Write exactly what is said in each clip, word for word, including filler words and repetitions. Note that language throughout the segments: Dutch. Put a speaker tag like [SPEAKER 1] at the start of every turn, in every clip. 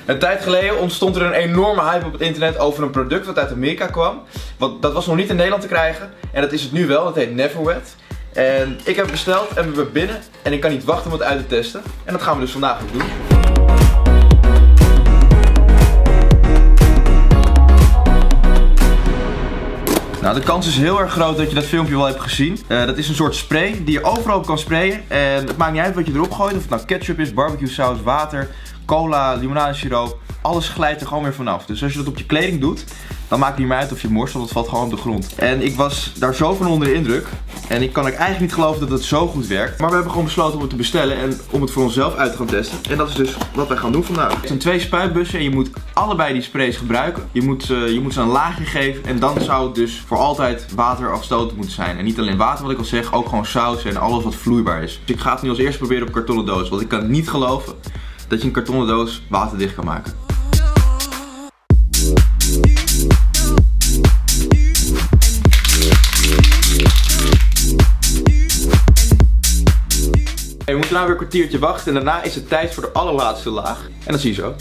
[SPEAKER 1] Een tijd geleden ontstond er een enorme hype op het internet over een product wat uit Amerika kwam. Want dat was nog niet in Nederland te krijgen. En dat is het nu wel, dat heet Neverwet. En ik heb het besteld en we hebben binnen. En ik kan niet wachten om het uit te testen. En dat gaan we dus vandaag ook doen. Nou, de kans is heel erg groot dat je dat filmpje wel hebt gezien. Uh, dat is een soort spray die je overal op kan sprayen. En het maakt niet uit wat je erop gooit. Of het nou ketchup is, barbecue saus, water, cola, limonadesiroop. Alles glijdt er gewoon weer vanaf. Dus als je dat op je kleding doet, dan maakt het niet meer uit of je morst, want het valt gewoon op de grond. En ik was daar zo van onder de indruk. En ik kan ook eigenlijk niet geloven dat het zo goed werkt. Maar we hebben gewoon besloten om het te bestellen en om het voor onszelf uit te gaan testen. En dat is dus wat wij gaan doen vandaag. Het zijn twee spuitbussen en je moet allebei die sprays gebruiken. Je moet, uh, je moet ze een laagje geven en dan zou het dus voor altijd waterafstotend moeten zijn. En niet alleen water wat ik al zeg, ook gewoon saus en alles wat vloeibaar is. Dus ik ga het nu als eerste proberen op kartonnen doos. Want ik kan niet geloven dat je een kartonnen doos waterdicht kan maken. We moeten nou weer een kwartiertje wachten en daarna is het tijd voor de allerlaatste laag. En dat zie je zo.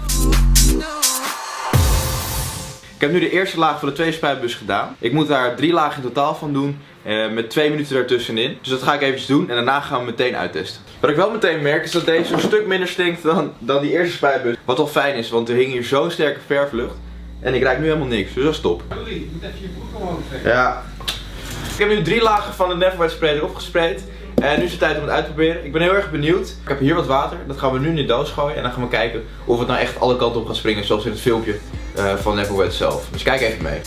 [SPEAKER 1] Ik heb nu de eerste laag van de twee spuitbussen gedaan. Ik moet daar drie lagen in totaal van doen. Uh, met twee minuten daartussenin. Dus dat ga ik eventjes doen en daarna gaan we meteen uittesten. Wat ik wel meteen merk is dat deze een stuk minder stinkt dan, dan die eerste spuitbus. Wat wel fijn is, want er hing hier zo'n sterke verflucht. En ik ruik nu helemaal niks, dus dat is top.
[SPEAKER 2] Sorry, je moet even je broek omhoog trekken.
[SPEAKER 1] Ja. Ik heb nu drie lagen van de Neverwet spray erop gespreid. En nu is het tijd om het uit te proberen. Ik ben heel erg benieuwd. Ik heb hier wat water. Dat gaan we nu in de doos gooien. En dan gaan we kijken of het nou echt alle kanten op gaat springen. Zoals in het filmpje uh, van Neverwet zelf. Dus kijk even mee.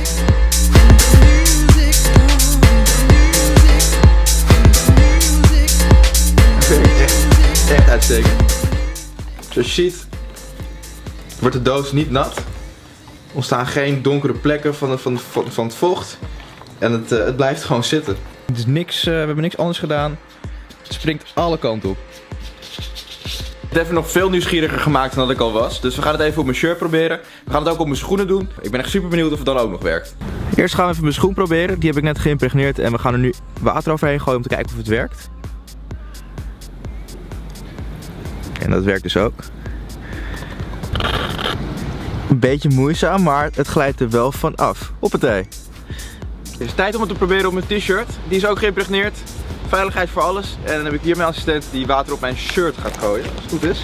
[SPEAKER 1] Echt, echt uitstekend. Zoals je ziet wordt de doos niet nat. Er ontstaan geen donkere plekken van, van, van, van het vocht. En het, uh, het blijft gewoon zitten. Het is niks, uh, we hebben niks anders gedaan. Het springt alle kanten op. Het heeft me nog veel nieuwsgieriger gemaakt dan dat ik al was. Dus we gaan het even op mijn shirt proberen. We gaan het ook op mijn schoenen doen. Ik ben echt super benieuwd of het dan ook nog werkt. Eerst gaan we even mijn schoen proberen. Die heb ik net geïmpregneerd. En we gaan er nu water overheen gooien om te kijken of het werkt. En dat werkt dus ook. Een beetje moeizaam, maar het glijdt er wel van af. Hoppatee. Het is tijd om het te proberen op mijn t-shirt. Die is ook geïmpregneerd. Veiligheid voor alles. En dan heb ik hier mijn assistent die water op mijn shirt gaat gooien. Als het goed is.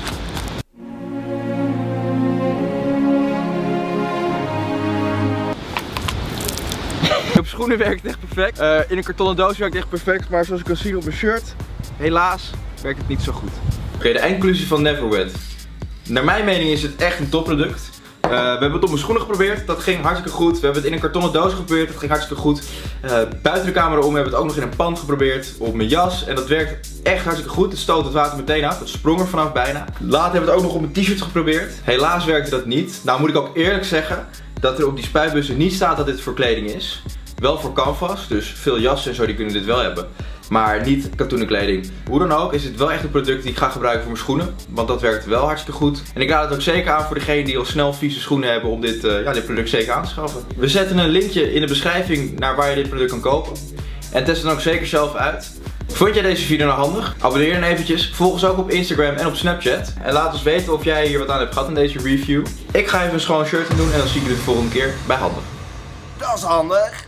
[SPEAKER 1] Op schoenen werkt het echt perfect. Uh, in een kartonnen doos werkt het echt perfect. Maar zoals ik kan zien op mijn shirt, helaas werkt het niet zo goed. Oké, okay, de eindconclusie van Neverwet. Naar mijn mening is het echt een topproduct. Uh, we hebben het op mijn schoenen geprobeerd, dat ging hartstikke goed. We hebben het in een kartonnen doos geprobeerd, dat ging hartstikke goed. Uh, buiten de camera om hebben we het ook nog in een pan geprobeerd, op mijn jas. En dat werkt echt hartstikke goed. Het stoot het water meteen af, het sprong er vanaf bijna. Later hebben we het ook nog op mijn t-shirt geprobeerd. Helaas werkte dat niet. Nou moet ik ook eerlijk zeggen dat er op die spuitbussen niet staat dat dit voor kleding is. Wel voor canvas, dus veel jassen en zo die kunnen dit wel hebben. Maar niet katoenen kleding. Hoe dan ook is het wel echt een product die ik ga gebruiken voor mijn schoenen. Want dat werkt wel hartstikke goed. En ik raad het ook zeker aan voor degenen die al snel vieze schoenen hebben om dit, uh, ja, dit product zeker aan te schaffen. We zetten een linkje in de beschrijving naar waar je dit product kan kopen. En test het dan ook zeker zelf uit. Vond jij deze video nou handig? Abonneer dan eventjes. Volg ons ook op Instagram en op Snapchat. En laat ons weten of jij hier wat aan hebt gehad in deze review. Ik ga even een schoon shirt in doen en dan zie ik je de volgende keer bij Handig.
[SPEAKER 3] Dat is handig.